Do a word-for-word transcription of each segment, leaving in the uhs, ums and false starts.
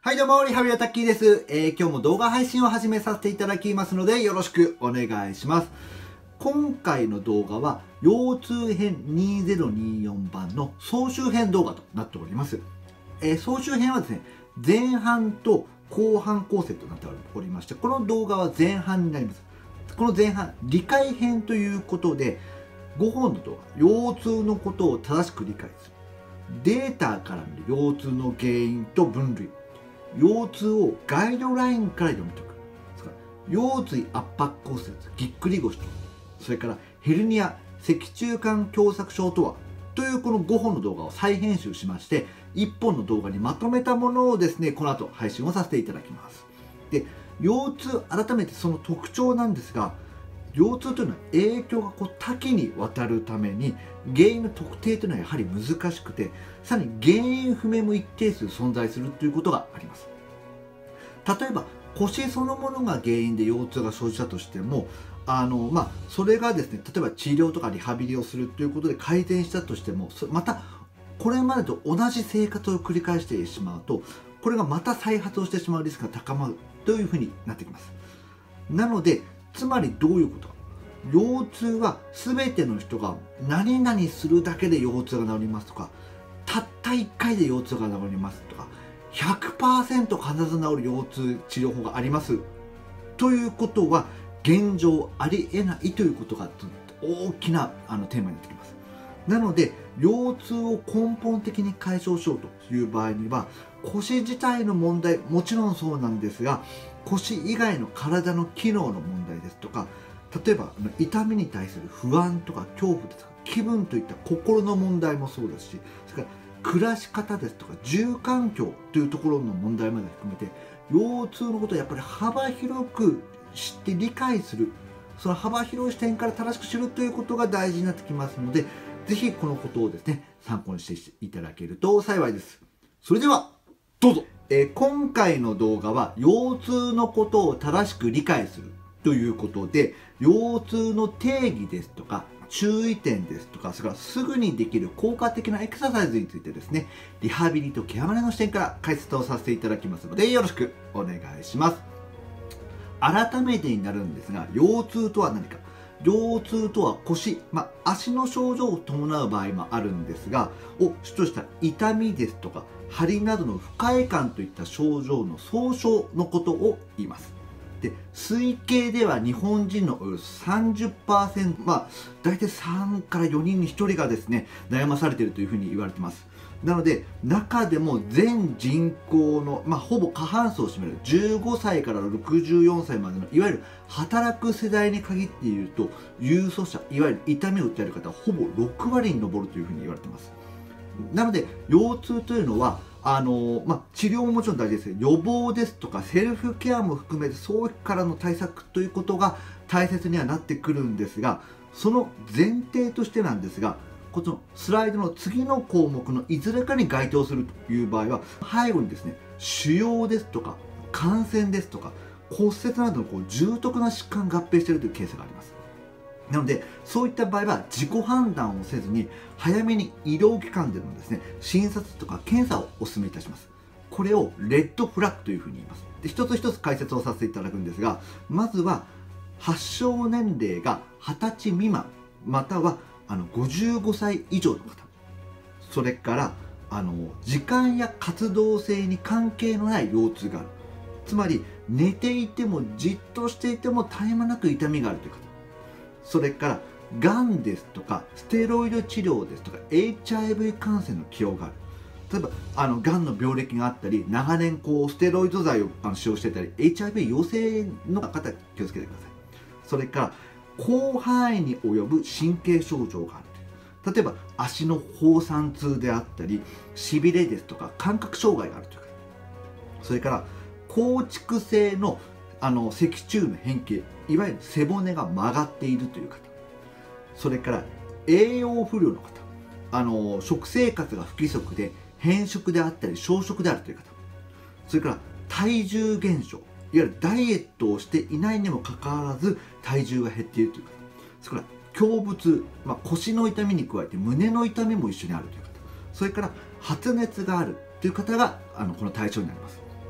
はいどうも、リハビリアタッキーです。えー、今日も動画配信を始めさせていただきますので、よろしくお願いします。今回の動画は、腰痛編にせんにじゅうよんばんの総集編動画となっております。えー、総集編はですね、前半と後半構成となっておりまして、この動画は前半になります。この前半、理解編ということで、ごほんの動画、腰痛のことを正しく理解する。データから見る腰痛の原因と分類。腰痛をガイドラインから読み解く。腰椎圧迫骨折、ぎっくり腰と、それからヘルニア、脊柱管狭窄症とはというこのごほんの動画を再編集しまして、いっぽんの動画にまとめたものをですね、この後配信をさせていただきます。で、腰痛、改めてその特徴なんですが、腰痛というのは影響がこう多岐にわたるために原因の特定というのはやはり難しくて、さらに原因不明も一定数存在するということがあります。例えば腰そのものが原因で腰痛が生じたとしても、あのまあ、それがですね、例えば治療とかリハビリをするということで改善したとしても、またこれまでと同じ生活を繰り返してしまうと、これがまた再発をしてしまうリスクが高まるというふうになってきます。なので、つまりどういうことか。腰痛は全ての人が何々するだけで腰痛が治りますとか、たったいっかいで腰痛が治りますとか、ひゃくパーセント 必ず治る腰痛治療法がありますということは現状ありえないということが大きなあのテーマになってきます。なので腰痛を根本的に解消しようという場合には、腰自体の問題もちろんそうなんですが、腰以外の体の機能の問題ですとか、例えば痛みに対する不安とか恐怖ですとか気分といった心の問題もそうですし、それから暮らし方ですとか住環境というところの問題まで含めて、腰痛のことをやっぱり幅広く知って理解する、その幅広い視点から正しく知るということが大事になってきますので、ぜひこのことをですね参考にしていただけると幸いです。それではどうぞ。えー、今回の動画は腰痛のことを正しく理解するということで、腰痛の定義ですとか注意点ですとか、それからすぐにできる効果的なエクササイズについてですね、リハビリとケアマネの視点から解説をさせていただきますので、よろしくお願いします。改めてになるんですが、腰痛とは何か。腰痛とは腰、まあ、足の症状を伴う場合もあるんですが、を主とした痛みですとか張りなどの不快感といった症状の総称のことを言います。で、推計では日本人のおよそ さんじゅっパーセント、まあ大体さんからよにんにひとりがですね悩まされているというふうに言われています。なので中でも全人口の、まあ、ほぼ過半数を占めるじゅうごさいからろくじゅうよんさいまでのいわゆる働く世代に限っていると、有訴者、いわゆる痛みを訴える方はほぼろくわりに上るというふうに言われています。なので腰痛というのはあのまあ、治療ももちろん大事ですけど、予防ですとかセルフケアも含めて早期からの対策ということが大切にはなってくるんですが、その前提としてなんですが、このスライドの次の項目のいずれかに該当するという場合は、背後にですね腫瘍ですとか感染ですとか骨折などのこう重篤な疾患が合併しているというケースがあります。なのでそういった場合は自己判断をせずに早めに医療機関でのですね診察とか検査をお勧めいたします。これをレッドフラッグというふうに言います。で、一つ一つ解説をさせていただくんですが、まずは発症年齢がはたち未満またはあのごじゅうごさい以上の方、それからあの時間や活動性に関係のない腰痛がある、つまり寝ていてもじっとしていても絶え間なく痛みがあるという方、それからがんですとかステロイド治療ですとか エイチアイブイ 感染の起用がある、例えばあのがんの病歴があったり長年こうステロイド剤をあの使用していたり エイチアイブイ 陽性の方気をつけてください。それから広範囲に及ぶ神経症状がある、例えば足の放散痛であったりしびれですとか感覚障害があるという方、それから構築性のあの脊柱の変形、いわゆる背骨が曲がっているという方、それから栄養不良の方、あの食生活が不規則で偏食であったり小食であるという方、それから体重減少、いわゆるダイエットをしていないにもかかわらず体重が減っているという方、それから胸部痛、まあ、腰の痛みに加えて胸の痛みも一緒にあるという方、それから発熱があるという方があのこの対象になります。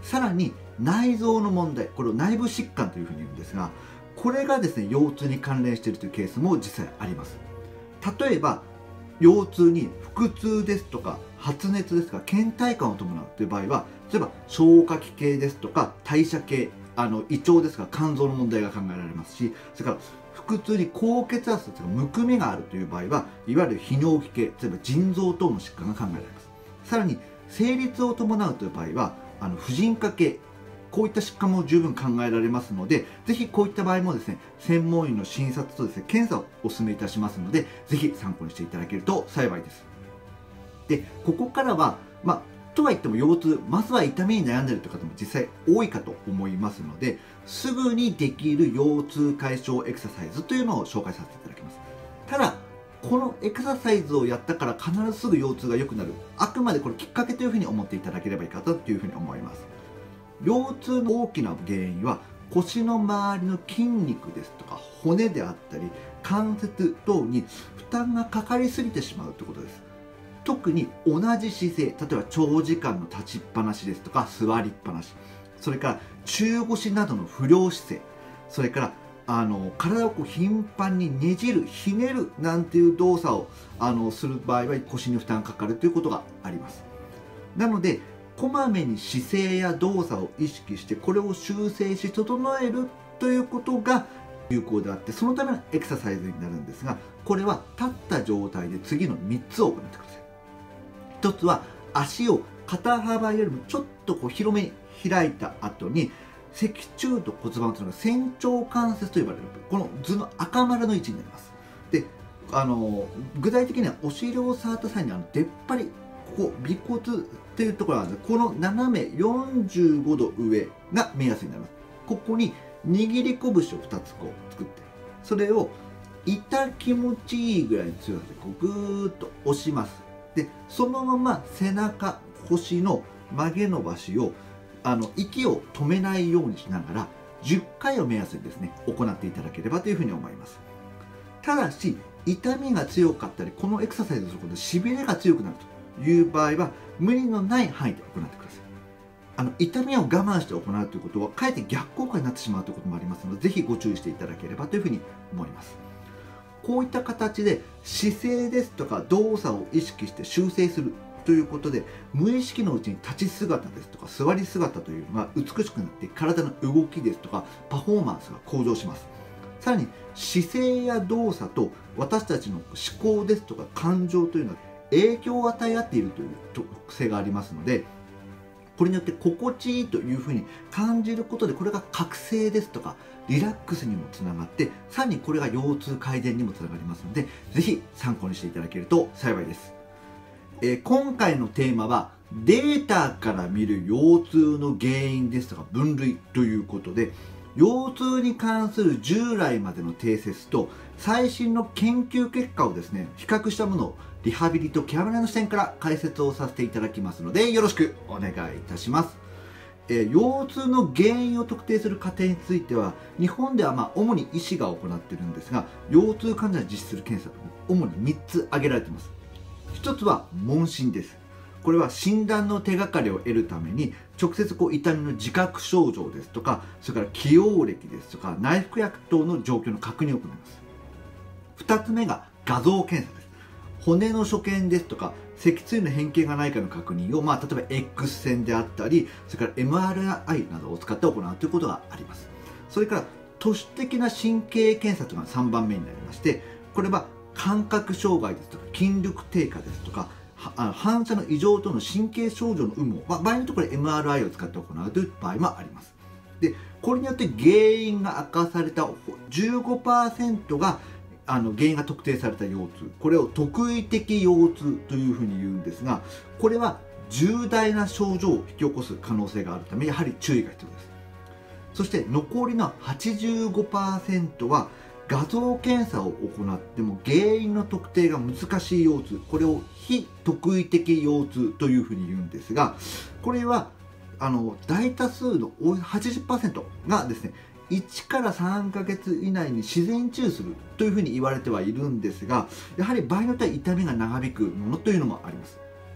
さらに内臓の問題、これを内部疾患というふうに言うんですが、これがですね腰痛に関連しているというケースも実際あります。例えば腰痛に腹痛ですとか発熱ですとか倦怠感を伴うという場合は、例えば消化器系ですとか代謝系、あの胃腸ですとか肝臓の問題が考えられますし、それから腹痛に高血圧とかむくみがあるという場合は、いわゆる泌尿器系、例えば腎臓等の疾患が考えられます。さらに生理痛を伴うという場合は、あの婦人科系、こういった疾患も十分考えられますので、ぜひこういった場合もですね、専門医の診察とですね、検査をお勧めいたしますので、ぜひ参考にしていただけると幸いです。で、ここからは、まあ、とは言っても腰痛、まずは痛みに悩んでいるという方も実際多いかと思いますので、すぐにできる腰痛解消エクササイズというのを紹介させていただきます。ただ、このエクササイズをやったから必ずすぐ腰痛が良くなる、あくまでこれきっかけというふうに思っていただければいいかというふうに思います。腰痛の大きな原因は腰の周りの筋肉ですとか骨であったり関節等に負担がかかりすぎてしまうということです。特に同じ姿勢、例えば長時間の立ちっぱなしですとか座りっぱなし、それから中腰などの不良姿勢、それからあの体をこう頻繁にねじる、ひねるなんていう動作をあのする場合は腰に負担がかかるということがあります。なのでこまめに姿勢や動作を意識してこれを修正し整えるということが有効であって、そのためのエクササイズになるんですが、これは立った状態で次のみっつを行ってください。ひとつは足を肩幅よりもちょっとこう広めに開いた後に、脊柱と骨盤というのが仙腸関節と呼ばれるこの図の赤丸の位置になります。で、あの具体的にはお尻を触った際にあの出っ張り、ここ尾骨っていうところがあるんです。この斜めよんじゅうごど上が目安になります。ここに握り拳をふたつこう作って、それを痛気持ちいいぐらいの強さでこうぐーっと押します。で、そのまま背中、腰の曲げ伸ばしをあの息を止めないようにしながらじゅっかいを目安にですね行っていただければというふうに思います。ただし痛みが強かったり、このエクササイズをすることでしびれが強くなるという場合は無理のない範囲で行ってください。あの痛みを我慢して行うということはかえって逆効果になってしまうということもありますので、ぜひご注意していただければというふうに思います。こういった形で姿勢ですとか動作を意識して修正するということで、無意識のうちに立ち姿ですとか座り姿というのが美しくなって体の動きですとかパフォーマンスが向上します。さらに姿勢や動作と私たちの思考ですとか感情というのは影響を与え合っているという特性がありますので、これによって心地いいというふうに感じることで、これが覚醒ですとかリラックスにもつながって、さらにこれが腰痛改善にもつながりますので、ぜひ参考にしていただけると幸いです。えー、今回のテーマはデータから見る腰痛の原因ですとか分類ということで、腰痛に関する従来までの定説と最新の研究結果をですね比較したものをリハビリとケアマネの視点から解説をさせていただきますので、よろしくお願いいたします。えー、腰痛の原因を特定する過程については日本ではまあ主に医師が行っているんですが、腰痛患者に実施する検査と主にみっつ挙げられています。ひとつは問診です。これは診断の手がかりを得るために直接こう痛みの自覚症状ですとか、それから起用歴ですとか内服薬等の状況の確認を行います。ふたつめが画像検査です。骨の所見ですとか脊椎の変形がないかの確認を、まあ、例えば X 線であったり、それから エムアールアイ などを使って行うということがあります。それから都市的な神経検査というのがさんばんめになりまして、これは感覚障害ですとか筋力低下ですとか反射の異常との神経症状の有無を、まあ、場合によってこれ エムアールアイ を使って行うという場合もあります。で、これによって原因が明かされた じゅうごパーセント があの原因が特定された腰痛、これを特異的腰痛というふうに言うんですが、これは重大な症状を引き起こす可能性があるためやはり注意が必要です。そして残りの はちじゅうごパーセント は画像検査を行っても原因の特定が難しい腰痛、これを非特異的腰痛というふうに言うんですが、これはあの大多数の はちじゅっパーセント がですねいちからさんかげつ以内に自然治癒するというふうに言われてはいるんですが、やはり場合によっては痛みが長引くものというのもあります。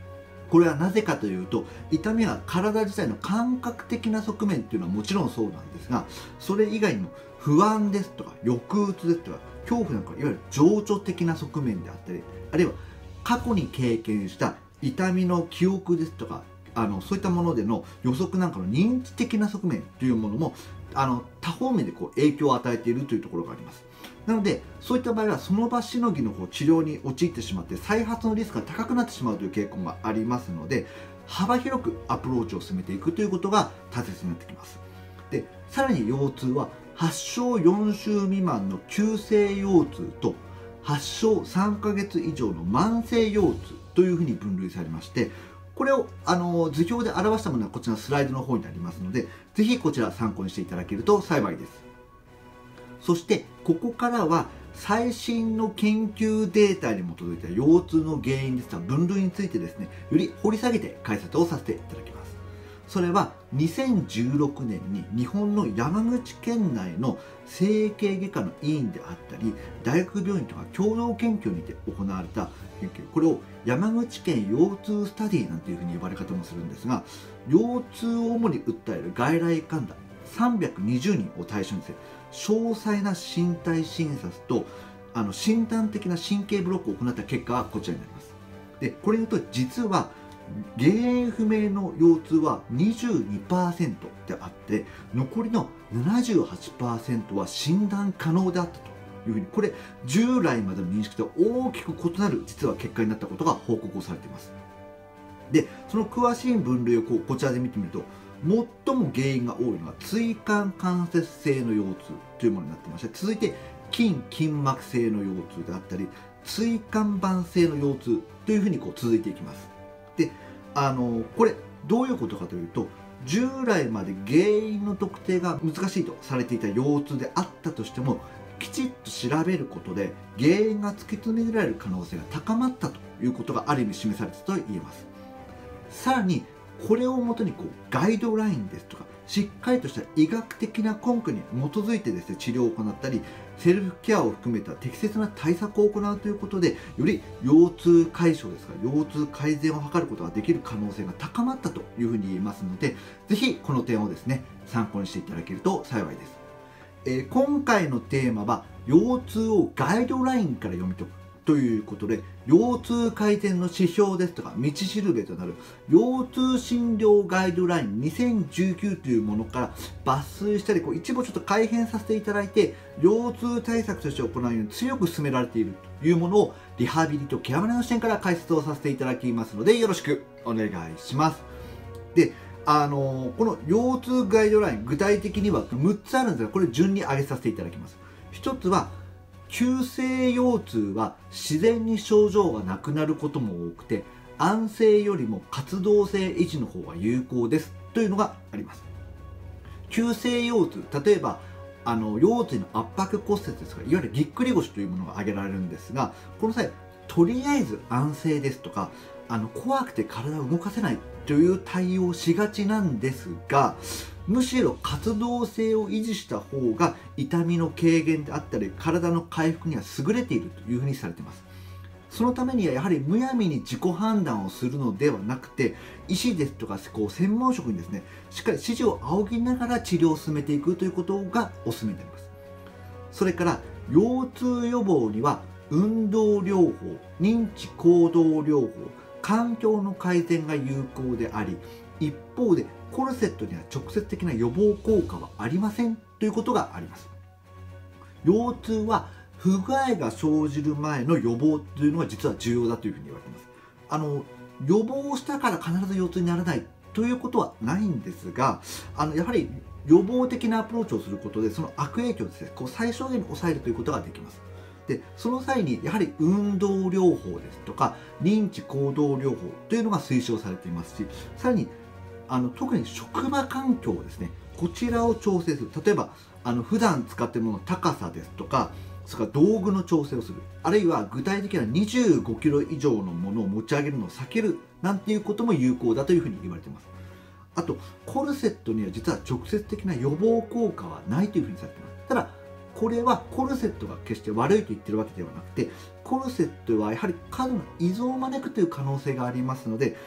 これはなぜかというと、痛みは体自体の感覚的な側面っていうのはもちろんそうなんですが、それ以外にも不安ですとか抑うつですとか恐怖なんか、いわゆる情緒的な側面であったり、あるいは過去に経験した痛みの記憶ですとか、あのそういったものでの予測なんかの認知的な側面というものもあの多方面でこう影響を与えているというところがあります。なのでそういった場合はその場しのぎのこう治療に陥ってしまって再発のリスクが高くなってしまうという傾向がありますので、幅広くアプローチを進めていくということが大切になってきます。でさらに腰痛は発症よん週未満の急性腰痛と発症さんかげつ以上の慢性腰痛というふうに分類されまして、これをあの図表で表したものはこちらのスライドの方にありますので、ぜひこちら参考にしていただけると幸いです。そしてここからは最新の研究データに基づいた腰痛の原因ですとか分類についてですね、より掘り下げて解説をさせていただきます。それはにせんじゅうろくねんに日本の山口県内の整形外科の医院であったり大学病院とか共同研究にて行われた研究、これを山口県腰痛スタディなんていうふうに呼ばれ方もするんですが、腰痛を主に訴える外来患者さんびゃくにじゅうにんを対象にですね、詳細な身体診察とあの診断的な神経ブロックを行った結果がこちらになります。でこれによると実は原因不明の腰痛は にじゅうにパーセント であって、残りの ななじゅうはちパーセント は診断可能であったというふうに、これ従来までの認識と大きく異なる実は結果になったことが報告をされています。でその詳しい分類をこうこちらで見てみると、最も原因が多いのは椎間関節性の腰痛というものになっていまして、続いて筋筋膜性の腰痛であったり椎間板性の腰痛というふうにこう続いていきます。であのこれどういうことかというと、従来まで原因の特定が難しいとされていた腰痛であったとしても、きちっと調べることで原因が突き詰められる可能性が高まったということがある意味示されたと言えます。さらにこれをもとにこうガイドラインですとかしっかりとした医学的な根拠に基づいてですね治療を行ったり、セルフケアを含めた適切な対策を行うということで、より腰痛解消ですから腰痛改善を図ることができる可能性が高まったというふうに言えますので、ぜひこの点をですね参考にしていただけると幸いです。えー、今回のテーマは腰痛をガイドラインから読み解くということで、腰痛改善の指標ですとか道しるべとなる腰痛診療ガイドラインにせんじゅうきゅうというものから抜粋したり、こう一部ちょっと改変させていただいて、腰痛対策として行うように強く進められているというものをリハビリとケアマネの視点から解説をさせていただきますので、よろしくお願いします。であのこの腰痛ガイドライン、具体的にはむっつあるんですが、これ順に挙げさせていただきます。一つは急性腰痛は自然に症状がなくなることも多くて、安静よりも活動性維持の方が有効ですというのがあります。急性腰痛、例えばあの腰椎の圧迫骨折ですとか、いわゆるぎっくり腰というものが挙げられるんですが、この際とりあえず安静ですとか、あの怖くて体を動かせないという対応をしがちなんですが、むしろ活動性を維持した方が痛みの軽減であったり体の回復には優れているというふうにされています。そのためにはやはりむやみに自己判断をするのではなくて、医師ですとかこう専門職にですねしっかり指示を仰ぎながら治療を進めていくということがお勧めになります。それから腰痛予防には運動療法、認知行動療法、環境の改善が有効であり、一方でコルセットには直接的な予防効果はありませんということがあります。腰痛は不具合が生じる前の予防というのが実は重要だというふうに言われています。あの予防したから必ず腰痛にならないということはないんですが、あのやはり予防的なアプローチをすることでその悪影響をですねこう最小限に抑えるということができます。でその際にやはり運動療法ですとか認知行動療法というのが推奨されていますし、さらにあの特に職場環境ですね、こちらを調整する。例えばあの普段使っているものの高さですとか、それから道具の調整をする、あるいは具体的なにじゅうごキロ以上のものを持ち上げるのを避けるなんていうことも有効だというふうに言われています。あとコルセットには実は直接的な予防効果はないというふうにされています。ただこれはコルセットが決して悪いと言ってるわけではなくて、コルセットはやはり過度の依存を招くという可能性がありますので、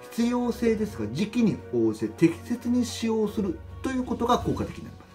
必要性ですが時期に応じて適切に使用するということが効果的になります。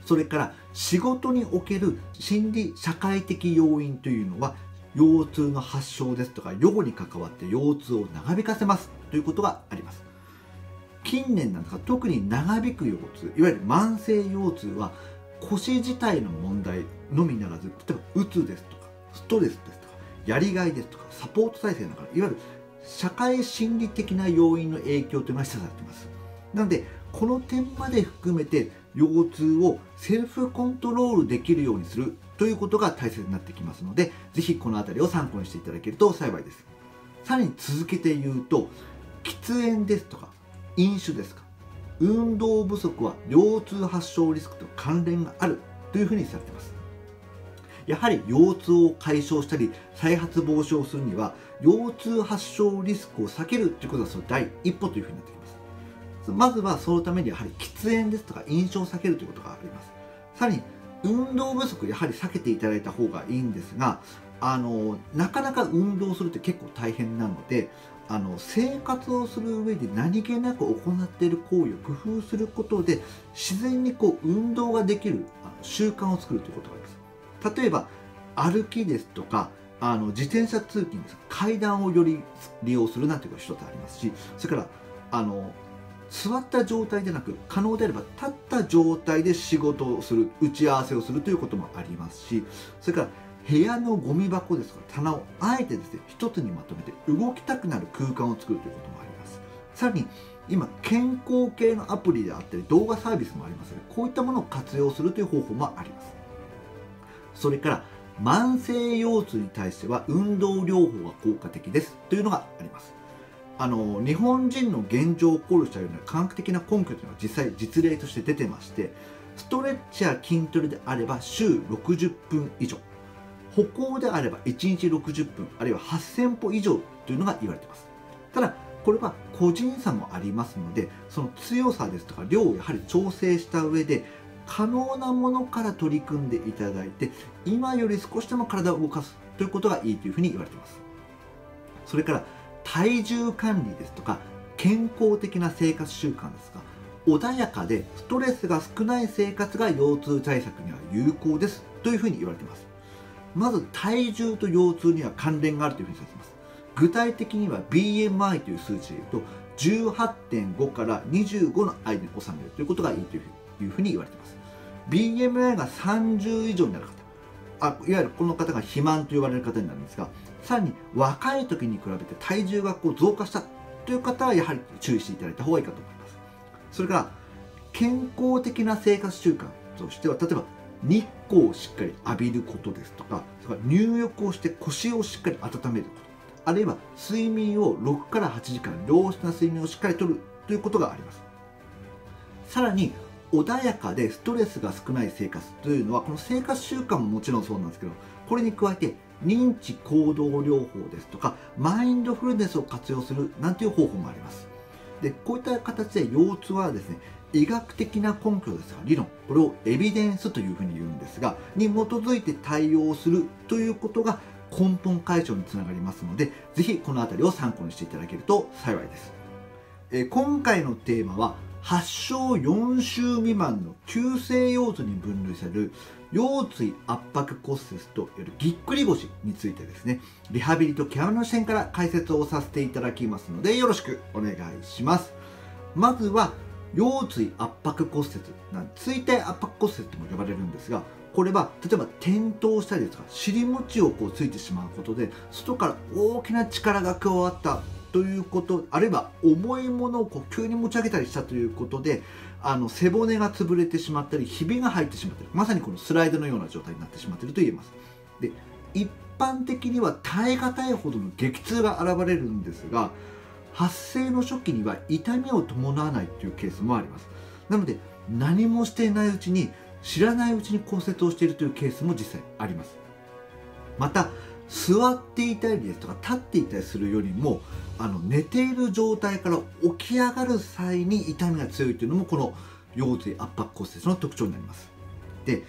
それから仕事における心理社会的要因というのは腰痛の発症ですとか予後に関わって腰痛を長引かせますということがあります。近年なんですが特に長引く腰痛、いわゆる慢性腰痛は腰自体の問題のみならず、例えばうつですとかストレスですとかやりがいですとかサポート体制なんかいわゆる社会心理的な要因の影響というのが示唆されています。なのでこの点まで含めて腰痛をセルフコントロールできるようにするということが大切になってきますので、ぜひこの辺りを参考にしていただけると幸いです。さらに続けて言うと、喫煙ですとか飲酒ですか、運動不足は腰痛発症リスクと関連があるというふうにされています。やはり腰痛を解消したり再発防止をするには腰痛発症リスクを避けるということがその第一歩というふうになってきます。まずはそのためにやはり喫煙ですとか飲酒を避けるということがあります。さらに運動不足やはり避けていただいた方がいいんですが、あのなかなか運動するって結構大変なので、あの生活をする上で何気なく行っている行為を工夫することで自然にこう運動ができる習慣を作るということがあります。例えば歩きですとかあの自転車通勤です、階段をより利用するなんていうことが一つありますし、それからあの座った状態でなく可能であれば立った状態で仕事をする、打ち合わせをするということもありますし、それから部屋のゴミ箱ですとか棚をあえてですね一つにまとめて動きたくなる空間を作るということもあります。さらに今健康系のアプリであったり動画サービスもありますので、こういったものを活用するという方法もあります。それから慢性腰痛に対しては運動療法が効果的ですというのがあります。あの日本人の現状を考慮したような科学的な根拠というのは実際実例として出てまして、ストレッチや筋トレであれば週ろくじゅっぷん以上、歩行であればいちにちろくじゅっぷんあるいははっせんぽ以上というのが言われています。ただこれは個人差もありますので、その強さですとか量をやはり調整した上で可能なものから取り組んでいただいて、今より少しでも体を動かすということがいいというふうに言われています。それから体重管理ですとか健康的な生活習慣ですが、穏やかでストレスが少ない生活が腰痛対策には有効ですというふうに言われています。まず体重と腰痛には関連があるというふうにされています。具体的には ビーエムアイ という数値でいうと じゅうはってんご からにじゅうごの間に収めるということがいいというふうに言われています。ビーエムアイ がさんじゅう以上になる方、あいわゆるこの方が肥満と言われる方になるんですが、さらに若い時に比べて体重がこう増加したという方はやはり注意していただいた方がいいかと思います。それから健康的な生活習慣としては、例えば日光をしっかり浴びることですとか、それから入浴をして腰をしっかり温めること、あるいは睡眠をろくからはちじかん良質な睡眠をしっかりとるということがあります。さらに穏やかでストレスが少ない生活というのは、この生活習慣ももちろんそうなんですけど、これに加えて認知行動療法ですとかマインドフルネスを活用するなんていう方法もあります。でこういった形で腰痛はですね、医学的な根拠ですが理論、これをエビデンスというふうに言うんですがに基づいて対応するということが根本解消につながりますので、ぜひこの辺りを参考にしていただけると幸いです。え今回のテーマは発症よん週未満の急性腰痛に分類される腰椎圧迫骨折といわゆるぎっくり腰についてですね、リハビリとケアの視点から解説をさせていただきますのでよろしくお願いします。まずは腰椎圧迫骨折、椎体圧迫骨折とも呼ばれるんですが、これは例えば転倒したりですとか尻餅をこうついてしまうことで外から大きな力が加わったということ、あるいは重いものをこう急に持ち上げたりしたということで、あの背骨が潰れてしまったりひびが入ってしまったり、まさにこのスライドのような状態になってしまっていると言えます。で一般的には耐え難いほどの激痛が現れるんですが、発生の初期には痛みを伴わないというケースもあります。なので何もしていないうちに知らないうちに骨折をしているというケースも実際あります。また座っていたりですとか立っていたりするよりも、あの寝ている状態から起き上がる際に痛みが強いというのもこの腰椎圧迫骨折の特徴になります。で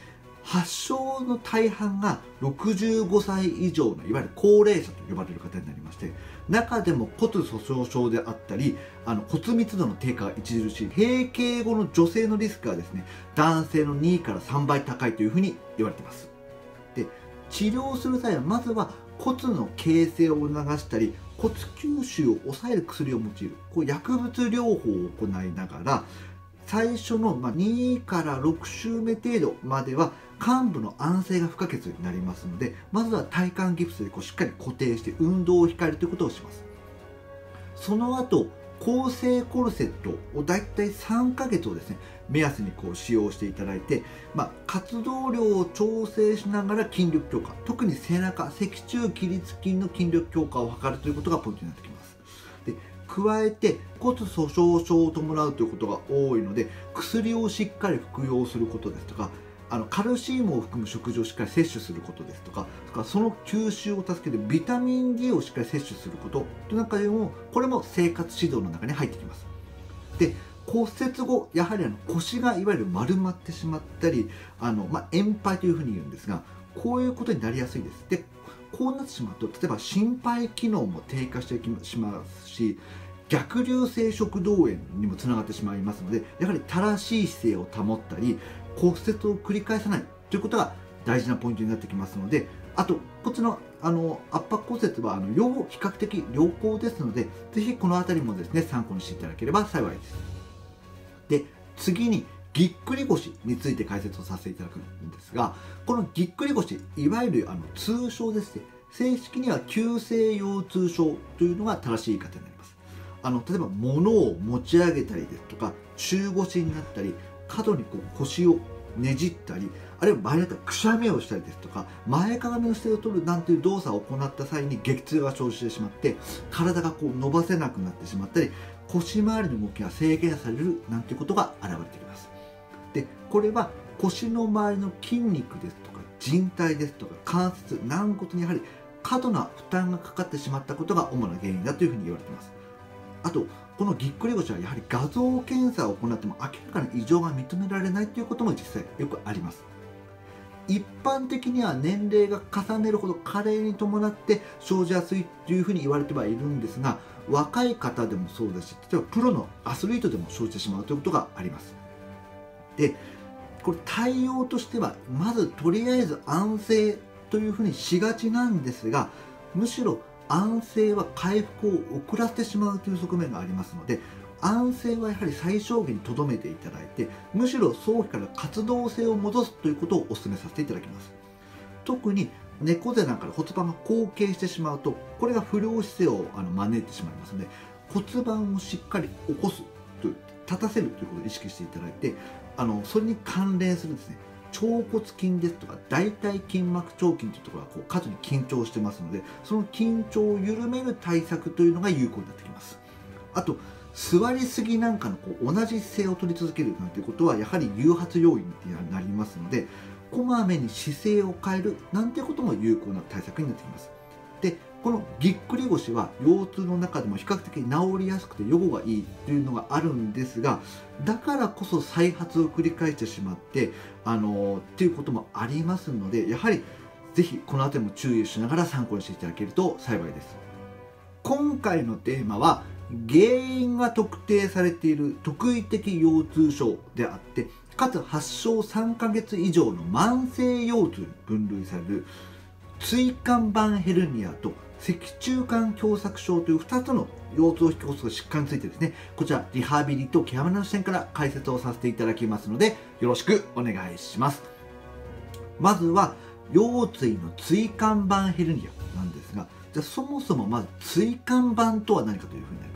発症の大半がろくじゅうごさい以上のいわゆる高齢者と呼ばれる方になりまして、中でも骨粗鬆症であったりあの骨密度の低下が著しい閉経後の女性のリスクがですね、男性のにからさんばい高いというふうに言われています。で、治療する際はまずは骨の形成を促したり骨吸収を抑える薬を用いるこう薬物療法を行いながら、最初のにからろく週目程度までは患部の安静が不可欠になりますので、まずは体幹ギプスでこうしっかり固定して運動を控えるということをします。その後構成コルセットをだいたいさんかげつをですね目安にこう使用していただいて、まあ、活動量を調整しながら筋力強化、特に背中脊柱起立筋の筋力強化を図るということがポイントになってきます。で、加えて骨粗鬆症を伴うということが多いので、薬をしっかり服用することですとか、あのカルシウムを含む食事をしっかり摂取することですとか、その吸収を助けてビタミン ディー をしっかり摂取することという中でも、これも生活指導の中に入ってきます。で、骨折後やはりあの腰がいわゆる丸まってしまったり、あの、まあ、炎肺というふうに言うんですが、こういうことになりやすいです。で、こうなってしまうと例えば心肺機能も低下してしまうし、逆流性食道炎にもつながってしまいますので、やはり正しい姿勢を保ったり骨折を繰り返さないということが大事なポイントになってきますので、あとこっちのあの圧迫骨折はあの予後比較的良好ですので、ぜひこの辺りもですね参考にしていただければ幸いです。で、次にぎっくり腰について解説をさせていただくんですが、このぎっくり腰、いわゆるあの通称ですね、正式には急性腰痛症というのが正しい言い方になります。あの例えば物を持ち上げたりですとか、中腰になったり、過度にこう腰をねじったり、あるいは場合によってはくしゃみをしたりですとか、前かがみの姿勢を取るなんていう動作を行った際に激痛が生じてしまって、体がこう伸ばせなくなってしまったり、腰回りの動きが制限されるなんていうことが現れてきます。で、これは腰の周りの筋肉ですとか靭帯ですとか関節、軟骨にやはり過度な負担がかかってしまったことが主な原因だというふうに言われています。あと、このぎっくり腰はやはり画像検査を行っても明らかな異常が認められないということも実際よくあります。一般的には年齢が重ねるほど加齢に伴って生じやすいというふうに言われてはいるんですが、若い方でもそうですし、例えばプロのアスリートでも生じてしまうということがあります。で、これ対応としてはまずとりあえず安静というふうにしがちなんですが、むしろ安静は回復を遅らせてしまうという側面がありますので、安静はやはり最小限にとどめていただいて、むしろ早期から活動性を戻すということをお勧めさせていただきます。特に猫背なんかで骨盤が後傾してしまうと、これが不良姿勢をあの招いてしまいますので、骨盤をしっかり起こすという、立たせるということを意識していただいて、あのそれに関連するですね、腸骨筋ですとか大腿筋膜腸筋というところがこう過度に緊張してますので、その緊張を緩める対策というのが有効になってきます。あと、座りすぎなんかのこう同じ姿勢を取り続けるなんていうことはやはり誘発要因になりますので、こまめに姿勢を変えるなんていうことも有効な対策になってきます。で、このぎっくり腰は腰痛の中でも比較的治りやすくて予後がいいというのがあるんですが、だからこそ再発を繰り返してしまってあのっていうこともありますので、やはりぜひこの辺りも注意しながら参考にしていただけると幸いです。今回のテーマは原因が特定されている特異的腰痛症であって、かつ発症さんかげつ以上の慢性腰痛に分類される椎間板ヘルニアと脊柱管狭窄症というふたつの腰痛を引き起こす疾患についてですね、こちらリハビリとケアマネの視点から解説をさせていただきますので、よろしくお願いします。まずは腰椎の椎間板ヘルニアなんですが、じゃあそもそもまず椎間板とは何かというふうになります。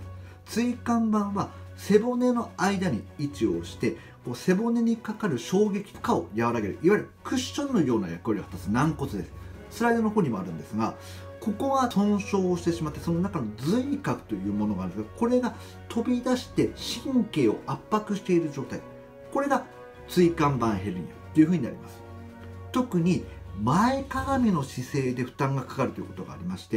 椎間板は背骨の間に位置をして、こう背骨にかかる衝撃負荷を和らげる、いわゆるクッションのような役割を果たす軟骨です。スライドの方にもあるんですが、ここが損傷をしてしまって、その中の髄核というものがあるんですが、これが飛び出して神経を圧迫している状態、これが椎間板ヘルニアというふうになります。特に前かがみの姿勢で負担がかかるということがありまして、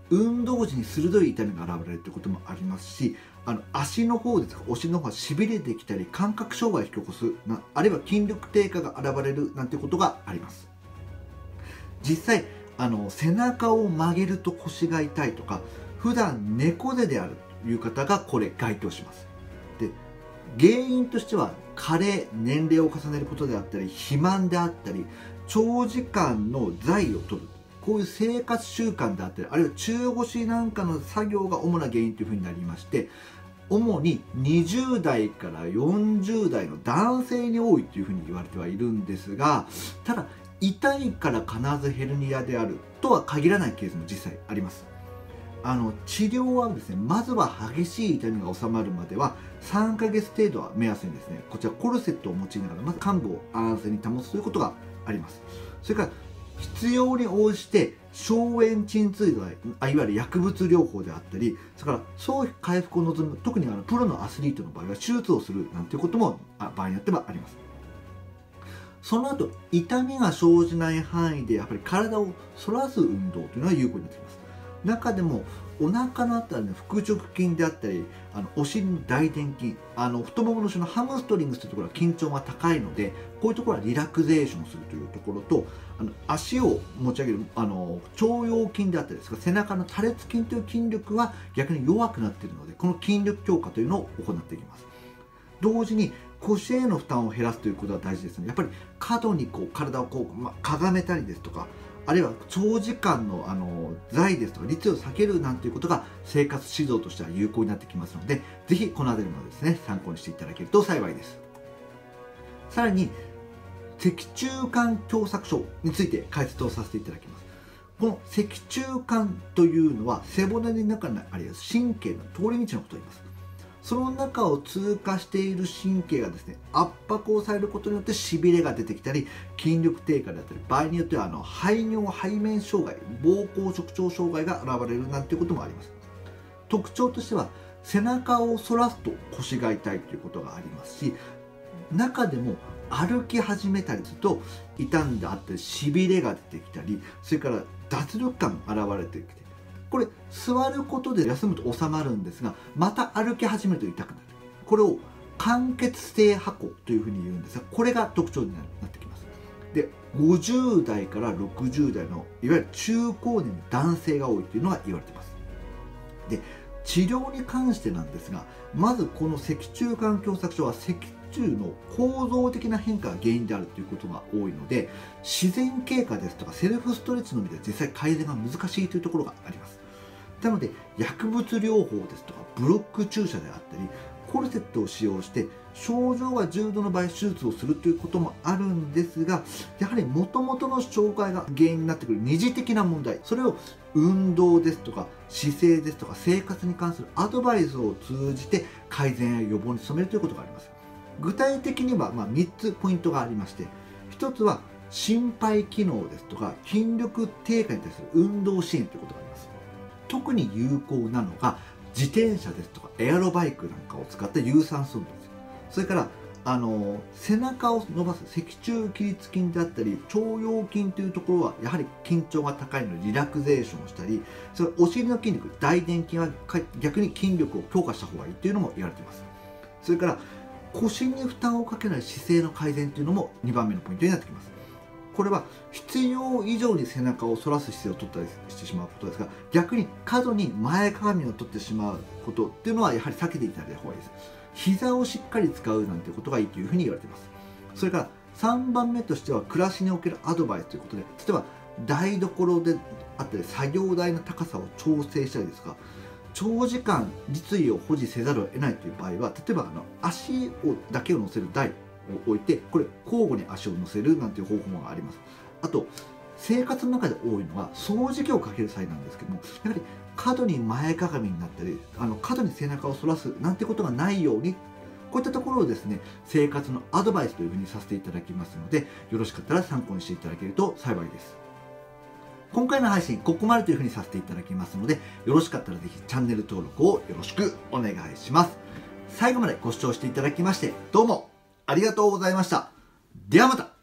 運動時に鋭い痛みが現れるということもありますし、あの足の方ですとかお尻の方がしびれてきたり感覚障害を引き起こすな、あるいは筋力低下が現れるなんてことがあります。実際あの背中を曲げると腰が痛いとか、普段猫背であるという方がこれ該当します。で、原因としては加齢、年齢を重ねることであったり、肥満であったり、長時間の剤を取る、こういう生活習慣であったり、あるいは中腰なんかの作業が主な原因というふうになりまして、主ににじゅう代からよんじゅう代の男性に多いというふうに言われてはいるんですが、ただ痛いから必ずヘルニアであるとは限らないケースも実際あります。あの治療はですね、まずは激しい痛みが治まるまではさんかげつ程度は目安にですね、こちらコルセットを用いながらまず患部を安静に保つということがあります。それから必要に応じて消炎鎮痛剤、あいわゆる薬物療法であったり、それから早期回復を望む、特にあのプロのアスリートの場合は手術をするなんていうことも場合によってはあります。その後痛みが生じない範囲でやっぱり体を反らす運動というのは有効になってきます。中でもお腹のあたりの腹直筋であったり、あのお尻の大臀筋、あの太ももの後ろのハムストリングスというところは緊張が高いので、こういうところはリラクゼーションするというところと、あの足を持ち上げるあの腸腰筋であったりですか、背中の多裂筋という筋力は逆に弱くなっているので、この筋力強化というのを行っていきます。同時に腰への負担を減らすということは大事ですので、やっぱり過度にこう体をこう、ま、かがめたりですとか、あるいは長時間のあの座位ですとか立位を避けるなんていうことが生活指導としては有効になってきますので、ぜひこの辺りもですね参考にしていただけると幸いです。さらに脊柱管狭窄症について解説をさせていただきます。この脊柱管というのは背骨の中にあります神経の通り道のことを言います。その中を通過している神経がですね、圧迫をされることによってしびれが出てきたり、筋力低下であったり、場合によってはあの排尿背面障害、膀胱直腸障害が現れるなんていうこともあります。特徴としては背中を反らすと腰が痛いということがありますし、中でも歩き始めたりすると痛んであったりしびれが出てきたり、それから脱力感が現れてきて、これ座ることで休むと収まるんですが、また歩き始めると痛くなる。これを間欠性跛行というふうに言うんですが、これが特徴になってきます。で、ごじゅう代からろくじゅう代のいわゆる中高年の男性が多いというのが言われています。で、治療に関してなんですが、まずこの脊柱管狭窄症は脊柱の構造的な変化が原因であるということが多いので、自然経過ですとかセルフストレッチのみで実際改善が難しいというところがあります。なので薬物療法ですとかブロック注射であったりコルセットを使用して症状が重度の場合手術をするということもあるんですが、やはりもともとの障害が原因になってくる二次的な問題、それを運動ですとか姿勢ですとか生活に関するアドバイスを通じて改善や予防に努めるということがあります。具体的にはまあみっつポイントがありまして、ひとつは心肺機能ですとか筋力低下に対する運動支援ということがあります。特に有効なのが自転車ですとかエアロバイクなんかを使った有酸素運動です。それからあの背中を伸ばす脊柱起立筋であったり腸腰筋というところはやはり緊張が高いのでリラクゼーションをしたり、それお尻の筋肉大臀筋は逆に筋力を強化した方がいいというのも言われています。それから腰に負担をかけない姿勢の改善というのもにばんめのポイントになってきます。これは必要以上に背中を反らす姿勢を取ったりしてしまうことですが、逆に過度に前かがみを取ってしまうことっていうのはやはり避けていただいた方がいいです。膝をしっかり使うなんてことがいいというふうに言われています。それからさんばんめとしては暮らしにおけるアドバイスということで、例えば台所であったり作業台の高さを調整したりですとか、長時間立位を保持せざるを得ないという場合は、例えばあの足をだけを乗せる台を置いて、これ交互に足を乗せるなんていう方法があります。あと生活の中で多いのは掃除機をかける際なんですけども、やはり過度に前かがみになったりあの過度に背中を反らすなんてことがないように、こういったところをですね生活のアドバイスというふうにさせていただきますので、よろしかったら参考にしていただけると幸いです。今回の配信ここまでというふうにさせていただきますので、よろしかったらぜひチャンネル登録をよろしくお願いします。最後までご視聴していただきましてどうもありがとうございました。ではまた。